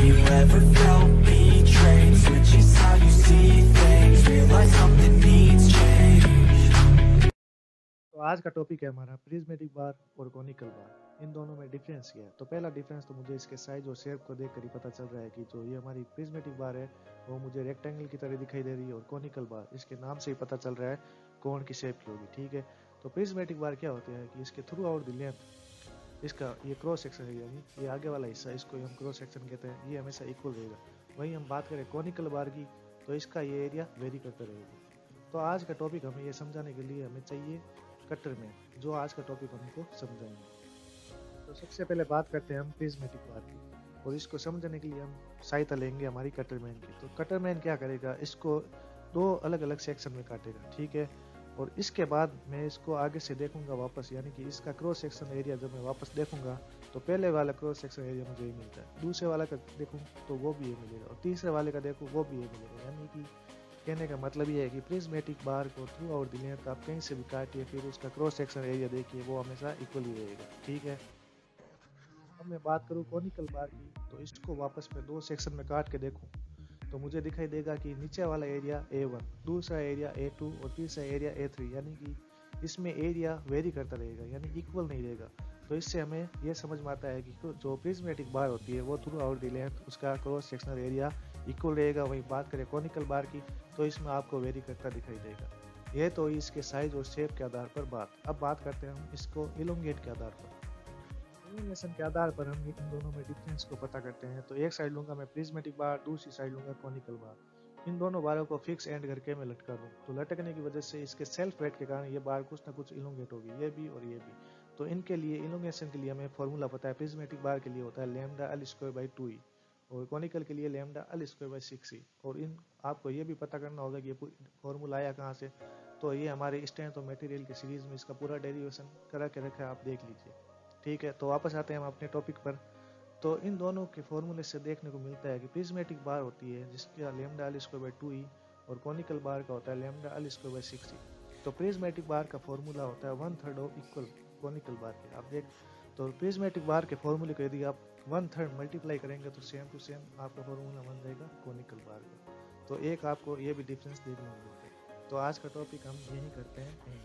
you ever felt betrayed? Switches how you see things, realize something needs change. तो आज का topic है हमारा प्रिज्मेटिक बार और कॉनिकल बार। इन दोनों में डिफरेंस क्या है? तो पहला डिफरेंस तो मुझे इसके साइज और शेप को देखकर ही पता चल रहा है कि जो ये हमारी प्रिज्मेटिक बार है वो मुझे रेक्टेंगल की तरह दिखाई दे रही है, और कॉनिकल बार इसके नाम से ही पता चल रहा है कोण की शेप की होगी। ठीक है, तो प्रिज्मेटिक बार क्या होती है कि इसके थ्रू आउट द लेंथ इसका ये क्रॉस सेक्शन है, यानी ये आगे वाला हिस्सा, इसको हम क्रॉस सेक्शन कहते हैं, ये हमेशा इक्वल रहेगा। वहीं हम बात करें कॉनिकल बार की तो इसका ये एरिया वेरी करता रहेगा। तो आज का टॉपिक हमें ये समझाने के लिए हमें चाहिए कटर मैन, जो आज का टॉपिक हमको समझाएंगे। तो सबसे पहले बात करते हैं हम प्रिज्मेटिक बार की, और इसको समझने के लिए हम सहायता लेंगे हमारी कटर मैन की। तो कटर मैन क्या करेगा, इसको दो अलग अलग सेक्शन में काटेगा। ठीक है, और इसके बाद मैं इसको आगे से देखूंगा वापस, यानी कि इसका क्रॉस सेक्शन एरिया जब मैं वापस देखूंगा तो पहले वाला क्रॉस सेक्शन एरिया मुझे ये मिलता है, दूसरे वाला का देखूँ तो वो भी ये मिलेगा, और तीसरे वाले का देखूँ वो भी ये मिलेगा। यानी कि कहने का मतलब ये है कि प्रिज्मेटिक बार को थ्रू आउट द लेंथ आप कहीं से भी काटिए, फिर उसका क्रॉस सेक्शन एरिया देखिए, वो हमेशा इक्वल ही रहेगा। ठीक है, अब मैं बात करूँ कॉनिकल बार की, तो इसको वापस मैं दो सेक्शन में काट के देखूँ तो मुझे दिखाई देगा कि नीचे वाला एरिया A1, दूसरा एरिया A2 और तीसरा एरिया A3, यानी कि इसमें एरिया वेरी करता रहेगा, यानी इक्वल नहीं रहेगा। तो इससे हमें यह समझ में आता है कि जो प्रिज्मेटिक बार होती है वो थ्रू आउट द लेंथ उसका क्रॉस सेक्शनल एरिया इक्वल रहेगा। वहीं बात करें कॉनिकल बार की तो इसमें आपको वेरी करता दिखाई देगा। यह तो इसके साइज और शेप के आधार पर बात। अब बात करते हैं हम इसको इलोंगेट के आधार पर। इल्यूमिनेशन के आधार पर हम इन दोनों में डिफरेंस को पता करते हैं। तो एक साइड लूंगा मैं प्रिज्मेटिक बार, दूसरी साइड लूंगा कॉनिकल बार। इन दोनों बारों को फिक्स एंड करके मैं लटका दूं, तो लटकने की वजह से इसके सेल्फ वेट के कारण ये बार कुछ ना कुछ इलोंगेट होगी, ये भी और ये भी। तो इनके लिए इलोंगेशन के लिए हमें फॉर्मूला पता है। प्रिज्मेटिक बार के लिए होता है lambda L square by 2e, और कॉनिकल के लिए lambda L square by 6e। और इन आपको ये भी पता करना होगा कि ये फॉर्मूला आया कहाँ से। तो ये हमारे स्ट्रेंथ ऑफ मटेरियल की सीरीज में इसका पूरा डेरिवेशन करा के रखा है, आप देख लीजिए। ठीक है, तो वापस आते हैं हम अपने टॉपिक पर। तो इन दोनों के फॉर्मूले से देखने को मिलता है कि प्रिज्मेटिक बार होती है जिसका lambda L square by 2e, और कॉनिकल बार का होता है lambda L square by 6e। तो प्रिज्मेटिक बार का फॉर्मूला होता है 1/3 ऑफ इक्वल कॉनिकल बार के। आप देख, तो प्रिज्मेटिक बार के फॉर्मूले को यदि आप 1/3 मल्टीप्लाई करेंगे तो सेम टू सेम आपका फॉर्मूला बन जाएगा कॉनिकल बार का। तो एक आपको ये भी डिफरेंस देखने को मिलता है। तो आज का टॉपिक हम यही करते हैं।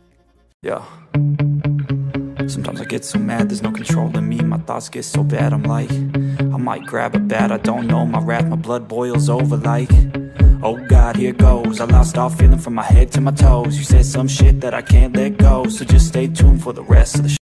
Sometimes I get so mad, there's no controlling me. My thoughts get so bad, I'm like, I might grab a bat, I don't know my wrath, my blood boils over like, oh God, here goes. I lost all feeling from my head to my toes. You said some shit that I can't let go, so just stay tuned for the rest of the show.